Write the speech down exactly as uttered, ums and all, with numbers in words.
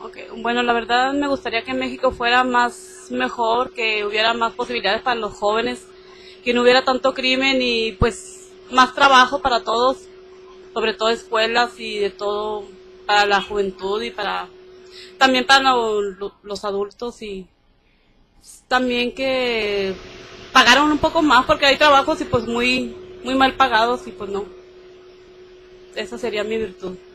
Okay. Bueno, la verdad me gustaría que México fuera más mejor, que hubiera más posibilidades para los jóvenes, que no hubiera tanto crimen y pues más trabajo para todos, sobre todo escuelas y de todo para la juventud y para también para lo- lo- los adultos y también que pagaron un poco más porque hay trabajos y pues muy muy mal pagados y pues no, esa sería mi virtud.